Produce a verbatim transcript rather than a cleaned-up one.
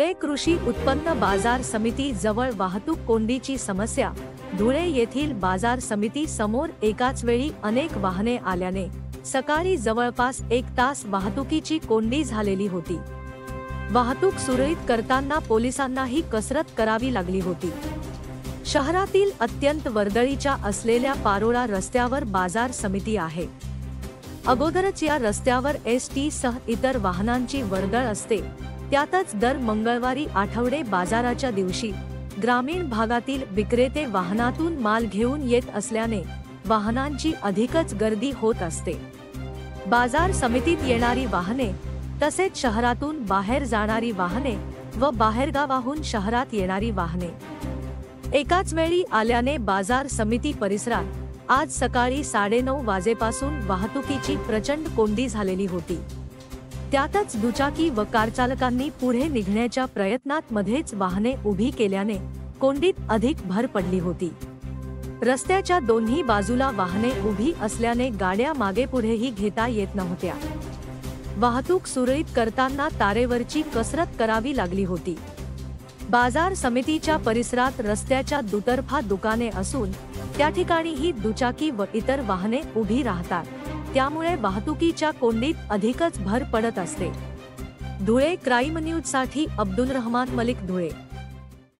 धुळे कृषी उत्पन्न बाजार समिती जवळ वाहतूक कोंडीची समस्या। धुळे येथील बाजार समिती समोर एकाच वेळी अनेक वाहने आल्याने सकाळी जवळपास एक तास वाहतुकीची कोंडी झालेली होती। वाहतूक सुरळीत करताना पोलिसांनाही कसरत करावी लागली होती। शहरातील अत्यंत वर्दळीच्या असलेल्या पारोळा रस्त्यावर बाजार समिती आहे। अगोदरच या रस्त्यावर एस टी सह इतर वाहनांची वर्दळ असते। त्यातच दर मंगळवारी आठवडे बाजाराच्या दिवशी ग्रामीण भागातील विक्रेते वाहनातून माल घेऊन येत असल्याने वाहनांची अधिकच गर्दी होत असते। बाजार समितीत येणारी वाहने तसेच शहरातून बाहेर जाणारी वाहने व बाहेरगावाहून शहरात येणारी वाहने एकाच वेळी आल्याने बाजार समिती परिसरात आज सकाळी साडेनऊ वाजेपासून वाहतुकीची प्रचंड कोंडी झालेली होती। त्यातच दुचाकी व कारचालकांनी पुढे निघण्याच्या प्रयत्नात मध्येच वाहने उभी केल्याने कोंडीत अधिक भर पडली होती। रस्त्याच्या दोन्ही बाजूला वाहने उभी असल्याने गाड्या मागे पुढेही घेता येत नव्हत्या। वाहतूक सुरळीत करताना तारेवरची कसरत करावी लागली होती। बाजार समितीच्या परिसरात रस्त्याच्या दुतर्फा दुकाने असून त्या ठिकाणीही दुचाकी व इतर वाहने उभी राहतात, त्यामुळे वाहतुकीच्या कोंडीत अधिकच भर पडत असते। धुळे क्राईम न्यूज साठी अब्दुल रहमान मलिक, धुळे।